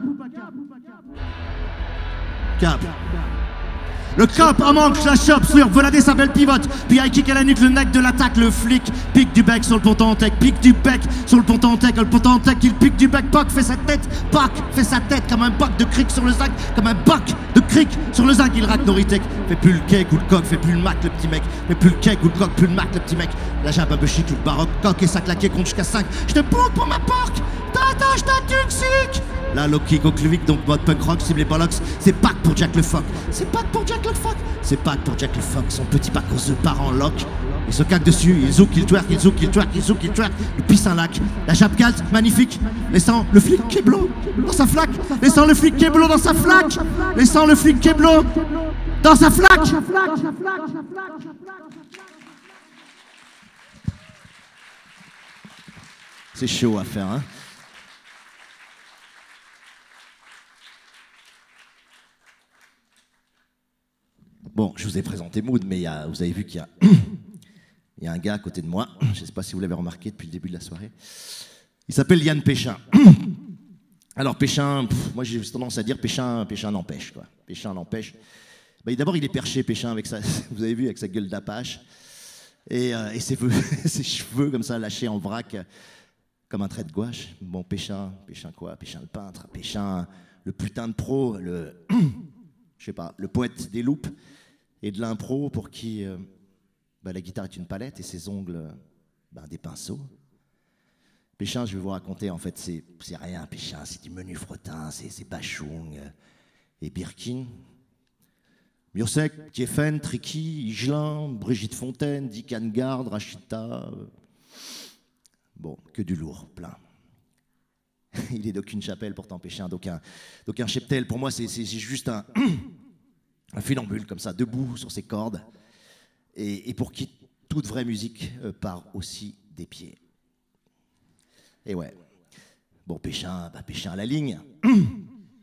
Cap. Le cop en manque, la chope, sur Voladé sa belle pivote, puis high kick à la nuque, le neck de l'attaque, le flic pique du bec sur le ponton en tech, pique du bec sur le ponton en tech, le ponton en tech, il pique du bec, Pac fait sa tête, Pac fait sa tête comme un bac de cric sur le zinc, comme un bac de cric sur le zinc, il rack Noritech, fait plus le cake ou le coq, fait plus le mac le petit mec, fait plus le cake ou le coq, plus le mac le petit mec, la jappe un peu chic, le baroque, coq et ça claqué, compte jusqu'à 5, je te boucle pour ma porte, t'attaches ta tuxique. Là, low kick au cluvic, donc mode punk rock, ciblé bollocks. C'est Pâques pour Jack le Fock. C'est Pâques pour Jack le Fock. C'est Pâques pour Jack le Fock. Son petit pack aux œufs part en lock. Il se caque dessus, il zouk, il twerk, il zouk, il twerk, il zouk, il twerk. Il pisse un lac. La jappe calte, magnifique. Laissant le flic keblo dans sa flaque. Laissant le flic keblo dans sa flaque. Laissant le flic keblo dans sa flaque. C'est chaud à faire, hein. Bon, je vous ai présenté Mood, mais vous avez vu qu'il y a un gars à côté de moi, je ne sais pas si vous l'avez remarqué depuis le début de la soirée, il s'appelle Yann Péchin. Alors Péchin, moi j'ai tendance à dire Péchin n'empêche, quoi. Péchin n'empêche. Bah, d'abord il est perché, Péchin, avec sa, vous avez vu, avec sa gueule d'Apache, et ses cheveux comme ça lâchés en vrac, comme un trait de gouache. Bon, Péchin quoi? Péchin le peintre, Péchin le putain de pro, je sais pas, le poète des loupes et de l'impro pour qui la guitare est une palette et ses ongles des pinceaux. Péchin, je vais vous raconter, en fait, c'est rien, Péchin, c'est du menu frottin, c'est Bachung et Birkin. Murcek, Tiefen, Tricky, Higelin, Brigitte Fontaine, Dick Angard, Rachita. Bon, que du lourd, plein. Il est d'aucune chapelle, pourtant Péchin, d'aucun cheptel. Pour moi, c'est juste un funambule, comme ça, debout sur ses cordes, et pour qui toute vraie musique part aussi des pieds. Et ouais. Bon, Péchin à la ligne.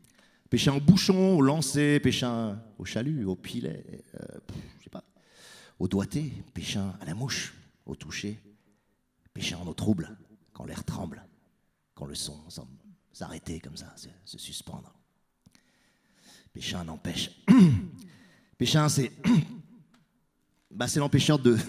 Péchin au bouchon, au lancer, Péchin au chalut, au pilet, je sais pas, au doigté, Péchin à la mouche, au toucher, Péchin en eau trouble, quand l'air tremble, quand le son semble s'arrêter comme ça, se suspendre. Péchin n'empêche. Péchin, c'est l'empêcheur de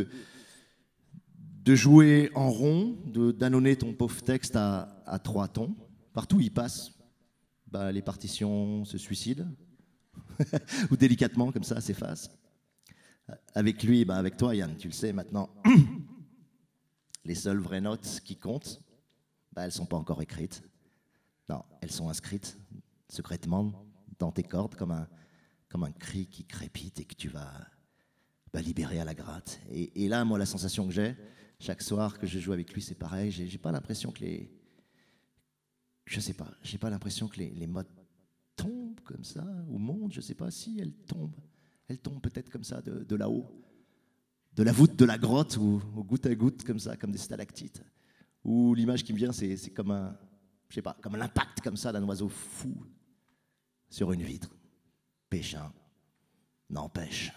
jouer en rond, d'annoncer ton pauvre texte à 3 tons. Partout où il passe, les partitions se suicident, ou délicatement, comme ça, s'effacent. Avec lui, avec toi, Yann, tu le sais maintenant, les seules vraies notes qui comptent, elles ne sont pas encore écrites. Non, elles sont inscrites secrètement dans tes cordes comme un cri qui crépite et que tu vas libérer à la gratte. Et là, moi, la sensation que j'ai, chaque soir que je joue avec lui, c'est pareil. J'ai pas l'impression que je sais pas, j'ai pas l'impression que les mots tombent comme ça, ou montent, je sais pas si elles tombent. Elles tombent peut-être comme ça de là-haut, de la voûte de la grotte, ou goutte à goutte, comme ça, comme des stalactites. Ou l'image qui me vient, c'est comme comme l'impact comme ça d'un oiseau fou sur une vitre. Péchin n'empêche.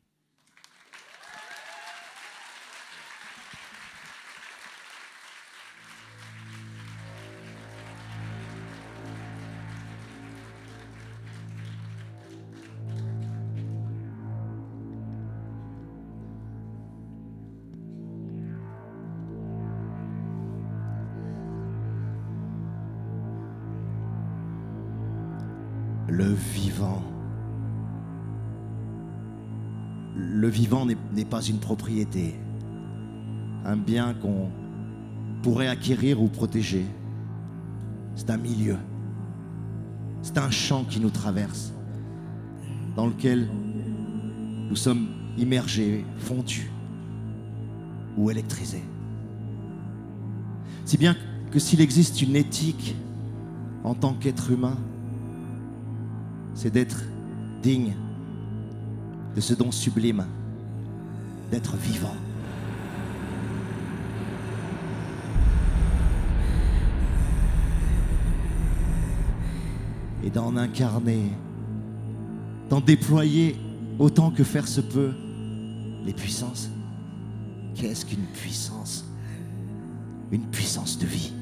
Le vivant n'est pas une propriété, un bien qu'on pourrait acquérir ou protéger. C'est un milieu, c'est un champ qui nous traverse, dans lequel nous sommes immergés, fondus ou électrisés. Si bien que s'il existe une éthique en tant qu'être humain, c'est d'être digne de ce don sublime, d'être vivant. Et d'en incarner, d'en déployer autant que faire se peut les puissances. Qu'est-ce qu'une puissance? Une puissance de vie.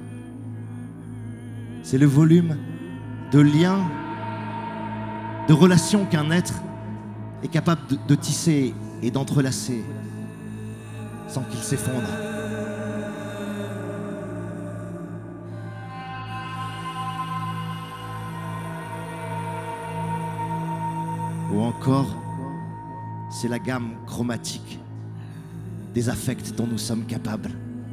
C'est le volume de liens, de relations qu'un être est capable de tisser et d'entrelacer sans qu'il s'effondre. Ou encore, c'est la gamme chromatique des affects dont nous sommes capables.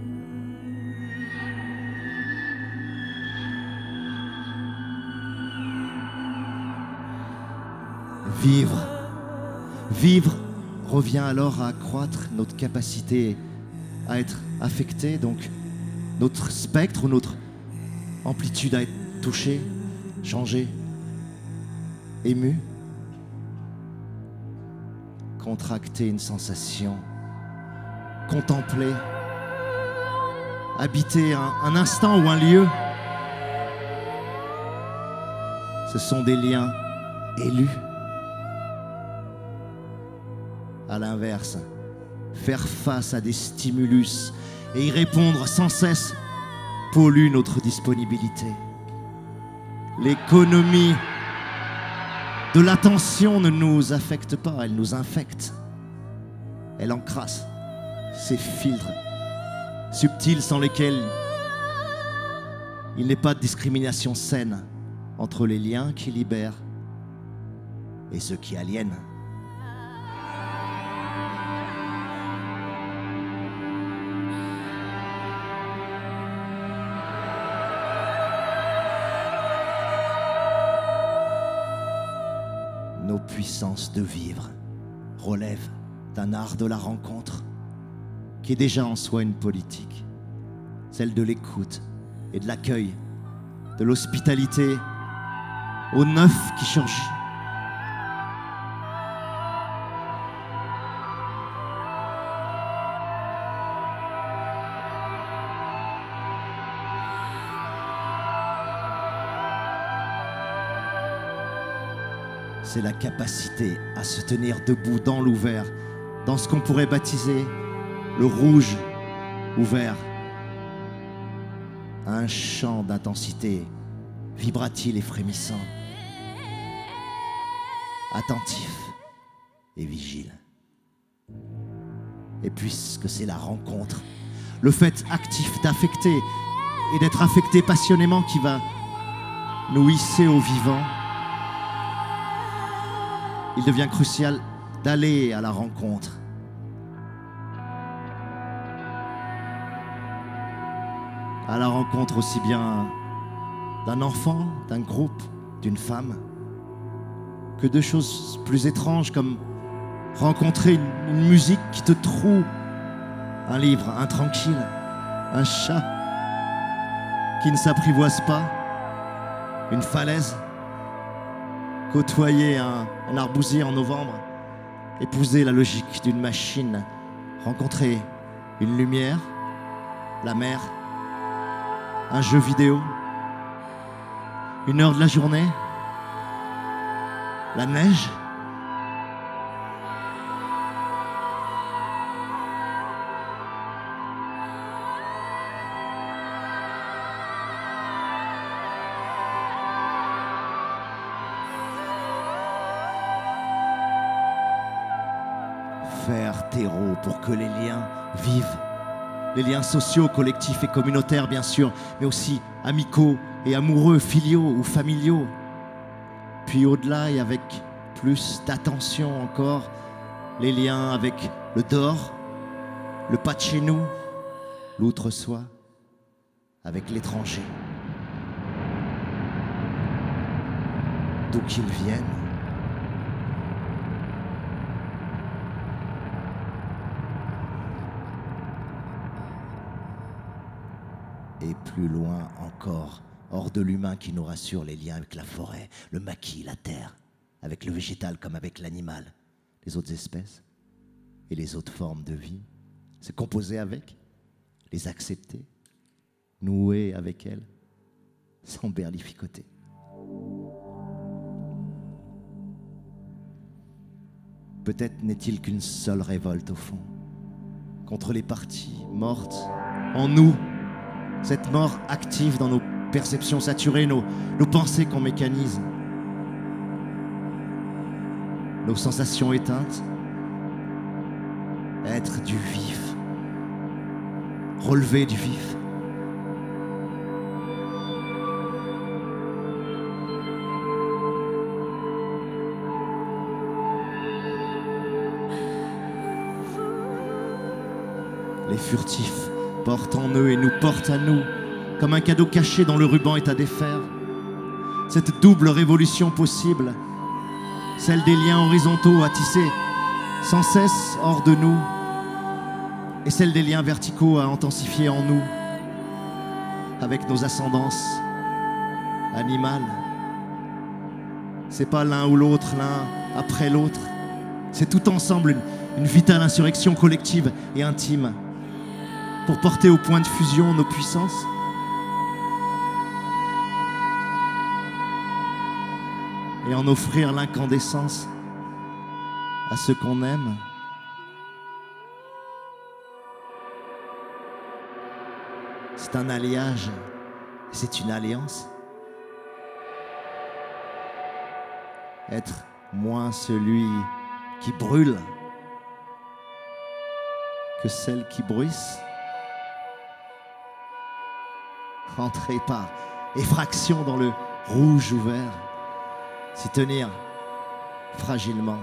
Vivre revient alors à accroître notre capacité à être affecté, donc notre spectre ou notre amplitude à être touché, changé, ému, contracter une sensation, contempler, habiter un instant ou un lieu. Ce sont des liens élus. À l'inverse, faire face à des stimulus et y répondre sans cesse pollue notre disponibilité. L'économie de l'attention ne nous affecte pas, elle nous infecte. Elle encrasse ces filtres subtils sans lesquels il n'est pas de discrimination saine entre les liens qui libèrent et ceux qui aliènent. Nos puissances de vivre relèvent d'un art de la rencontre qui est déjà en soi une politique, celle de l'écoute et de l'accueil, de l'hospitalité au neuf qui surgit. C'est la capacité à se tenir debout dans l'ouvert dans ce qu'on pourrait baptiser le rouge ouvert. Un chant d'intensité, vibratile et frémissant, attentif et vigile. Et puisque c'est la rencontre, le fait actif d'affecter et d'être affecté passionnément qui va nous hisser au vivant, il devient crucial d'aller à la rencontre. À la rencontre aussi bien d'un enfant, d'un groupe, d'une femme, que de choses plus étranges comme rencontrer une musique qui te troue, un livre intranquille, un chat qui ne s'apprivoise pas, une falaise, côtoyer un arbousier en novembre, épouser la logique d'une machine, rencontrer une lumière, la mer, un jeu vidéo, une heure de la journée, la neige. Faire terreau pour que les liens vivent. Les liens sociaux, collectifs et communautaires, bien sûr, mais aussi amicaux et amoureux, filiaux ou familiaux. Puis au-delà et avec plus d'attention encore, les liens avec le dehors, le pas de chez nous, l'outre-soi, avec l'étranger. D'où qu'ils viennent. Et plus loin encore, hors de l'humain qui nous rassure, les liens avec la forêt, le maquis, la terre, avec le végétal comme avec l'animal, les autres espèces et les autres formes de vie, se composer avec, les accepter, nouer avec elles, sans berlificoter. Peut-être n'est-il qu'une seule révolte au fond, contre les parties mortes en nous, cette mort active dans nos perceptions saturées, nos pensées qu'on mécanise, nos sensations éteintes, être du vif, relever du vif. Les furtifs portent en eux et nous portent à nous, comme un cadeau caché dont le ruban est à défaire. Cette double révolution possible, celle des liens horizontaux à tisser sans cesse hors de nous, et celle des liens verticaux à intensifier en nous, avec nos ascendances animales. C'est pas l'un ou l'autre, l'un après l'autre, c'est tout ensemble une vitale insurrection collective et intime, pour porter au point de fusion nos puissances. Et en offrir l'incandescence à ceux qu'on aime. C'est un alliage, c'est une alliance. Être moins celui qui brûle que celle qui bruisse. Entrer par effraction dans le rouge ouvert, s'y tenir fragilement.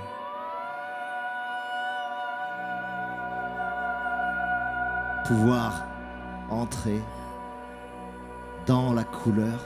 Pouvoir entrer dans la couleur.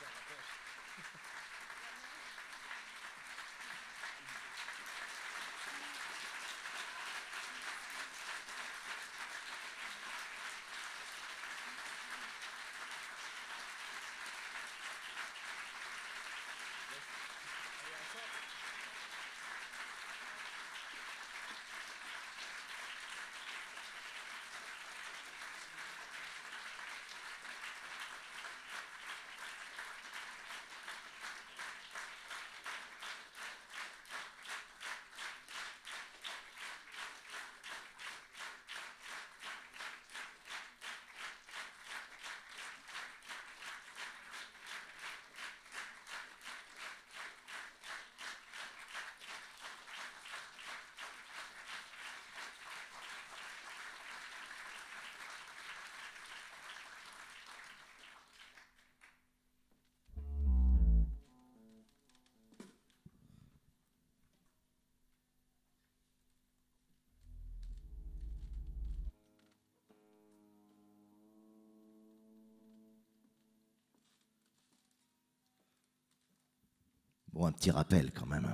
Bon, un petit rappel quand même.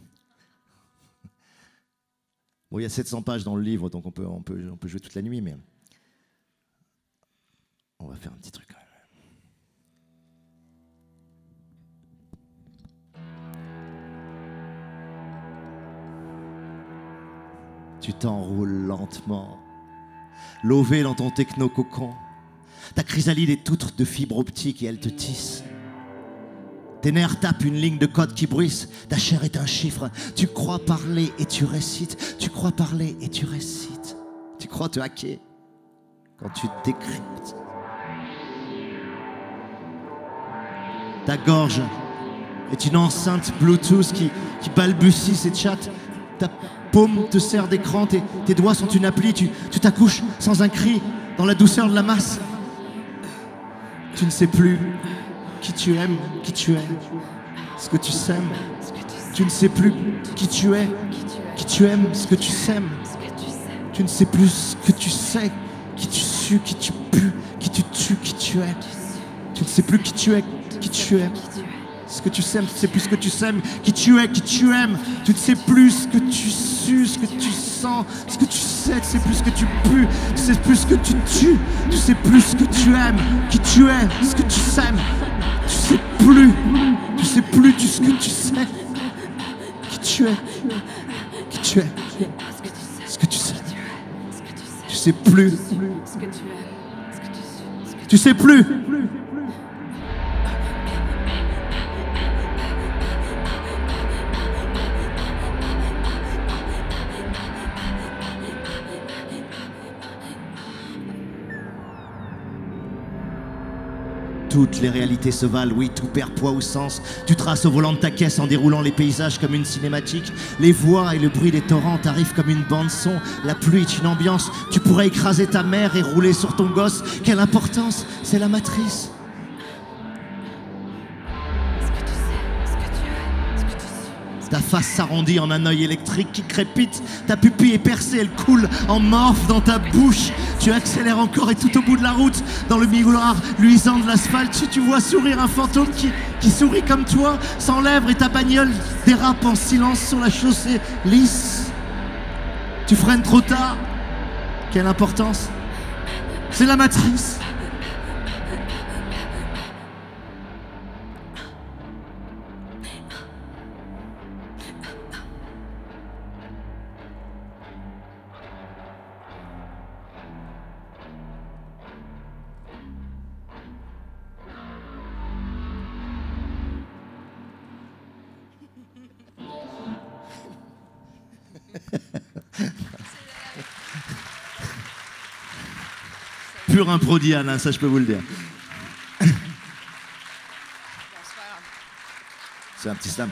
Bon, il y a 700 pages dans le livre, donc on peut jouer toute la nuit, mais on va faire un petit truc quand même. Tu t'enroules lentement, lové dans ton techno-cocon. Ta chrysalide est toute de fibres optiques et elle te tisse. Tes nerfs tapent une ligne de code qui bruisse. Ta chair est un chiffre. Tu crois parler et tu récites. Tu crois parler et tu récites. Tu crois te hacker quand tu décryptes. Ta gorge est une enceinte Bluetooth qui balbutie ses chats. Ta paume te sert d'écran. Tes doigts sont une appli. Tu t'accouches sans un cri dans la douceur de la masse. Tu ne sais plus qui tu aimes, qui tu es, ce que tu sèmes. Tu ne sais plus qui tu es, qui tu aimes, ce que tu sèmes. Tu ne sais plus ce que tu sais, qui tu sues, qui tu pues, qui tu tues, qui tu es. Tu ne sais plus qui tu es, qui tu es. Ce que tu sèmes, tu ne sais plus ce que tu sèmes, qui tu es, qui tu aimes. Tu ne sais plus ce que tu sues, ce que tu sens, ce que tu sais, tu ne sais plus ce que tu pues, tu ne sais plus ce que tu tues, tu ne sais plus ce que tu aimes, qui tu es, ce que tu sèmes. Tu sais plus ce que tu sais, qui tu es, qui tu es, ce que tu sais. Tu sais plus, tu sais plus. Toutes les réalités se valent, oui, tout perd poids ou sens. Tu traces au volant de ta caisse en déroulant les paysages comme une cinématique. Les voix et le bruit des torrents t'arrivent comme une bande-son. La pluie est une ambiance. Tu pourrais écraser ta mère et rouler sur ton gosse. Quelle importance, c'est la matrice. Ta face s'arrondit en un œil électrique qui crépite. Ta pupille est percée, elle coule en morphe dans ta bouche. Tu accélères encore et tout au bout de la route, dans le miroir luisant de l'asphalte, tu vois sourire un fantôme qui sourit comme toi, sans lèvres, et ta bagnole dérape en silence sur la chaussée lisse. Tu freines trop tard. Quelle importance. C'est la matrice. Pur impro Diane, hein, ça je peux vous le dire. C'est un petit slam.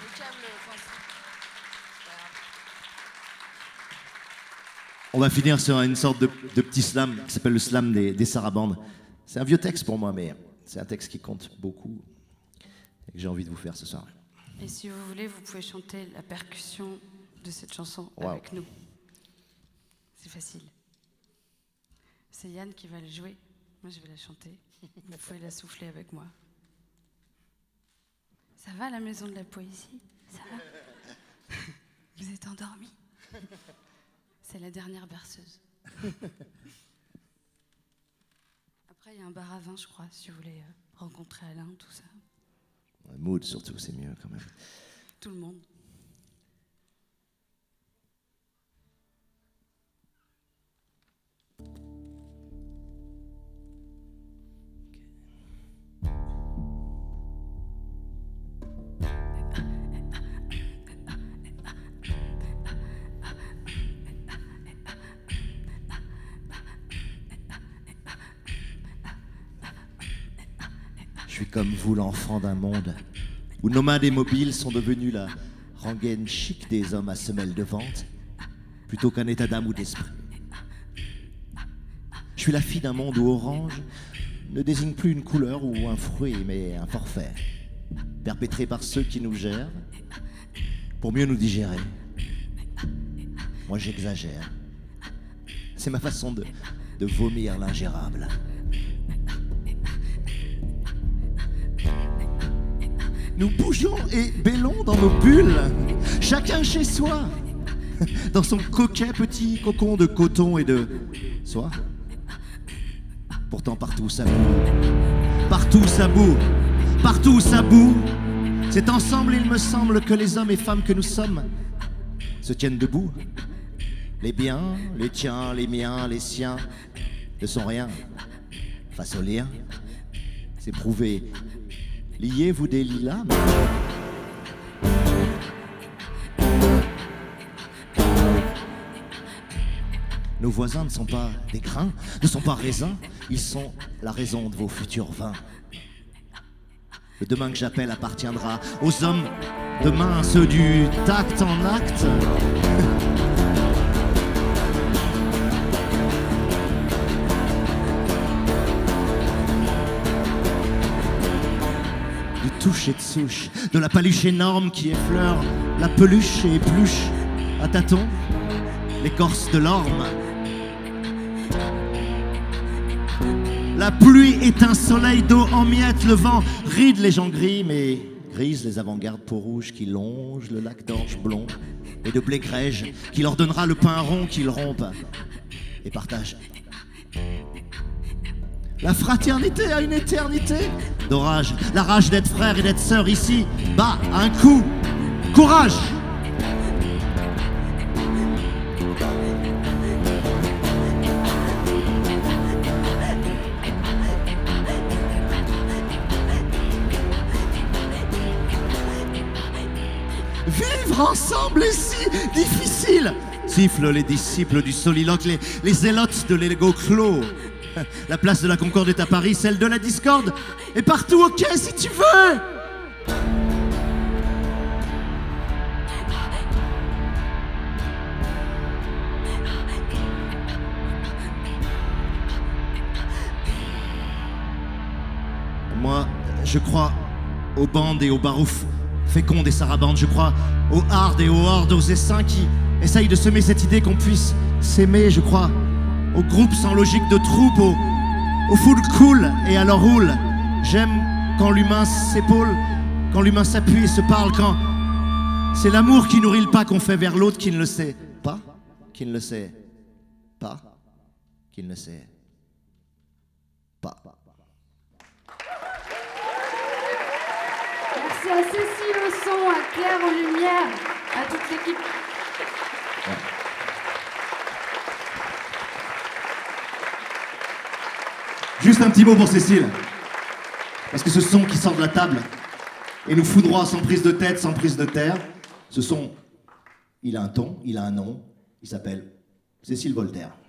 On va finir sur une sorte de petit slam qui s'appelle le slam des sarabandes. C'est un vieux texte pour moi, mais c'est un texte qui compte beaucoup et que j'ai envie de vous faire ce soir. Et si vous voulez, vous pouvez chanter la percussion de cette chanson Wow. avec nous. C'est facile. C'est Yann qui va le jouer. Moi, je vais la chanter. Vous pouvez la souffler avec moi. Ça va la maison de la poésie? Ça va? Vous êtes endormis? C'est la dernière berceuse. Après, il y a un bar à vin, je crois, si vous voulez rencontrer Alain, tout ça. Mood surtout, c'est mieux quand même. Tout le monde. Je suis comme vous, l'enfant d'un monde où nomades et mobiles sont devenus la rengaine chic des hommes à semelles de vente, plutôt qu'un état d'âme ou d'esprit. Je suis la fille d'un monde où orange ne désigne plus une couleur ou un fruit, mais un forfait, perpétré par ceux qui nous gèrent pour mieux nous digérer. Moi, j'exagère. C'est ma façon de vomir l'ingérable. Nous bougeons et bêlons dans nos bulles, chacun chez soi, dans son coquet petit cocon de coton et de soie. Pourtant partout ça boue, partout ça boue, partout ça boue. C'est ensemble, il me semble, que les hommes et femmes que nous sommes se tiennent debout. Les biens, les tiens, les miens, les siens ne sont rien face aux liens. C'est prouvé. Liez-vous des lilas, nos voisins ne sont pas des grains, ne sont pas raisins, ils sont la raison de vos futurs vins. Le demain que j'appelle appartiendra aux hommes, demain ceux du tact en acte. Touche et de souche, de la paluche énorme qui effleure la peluche et épluche à tâtons l'écorce de l'orme. La pluie est un soleil d'eau en miettes, le vent ride les gens gris, mais grise les avant-gardes peau rouge qui longent le lac d'orge blond et de blé grège qui leur donnera le pain rond qu'ils rompent et partagent. La fraternité a une éternité d'orage, la rage d'être frère et d'être sœur ici, bas, un coup, courage! Vivre ensemble est si difficile! Sifflent les disciples du soliloque, les zélotes de l'ego clos. La place de la Concorde est à Paris, celle de la discorde est partout, ok, si tu veux. Moi, je crois aux bandes et aux baroufs fécondes et sarabandes. Je crois aux hardes et aux hordes, aux essaims qui essayent de semer cette idée qu'on puisse s'aimer. Je crois aux groupes sans logique de troupe, aux foules cool et à leur roule. J'aime quand l'humain s'épaule, quand l'humain s'appuie et se parle, quand c'est l'amour qui nourrit le pas qu'on fait vers l'autre qui ne le sait pas, qui ne le sait pas, qui ne le sait pas. Merci à Cécile au son, à Claire aux lumières, à toute l'équipe. Ouais. Juste un petit mot pour Cécile, parce que ce son qui sort de la table et nous foudroie sans prise de tête, sans prise de terre, ce son, il a un ton, il a un nom, il s'appelle Cécile Voltaire.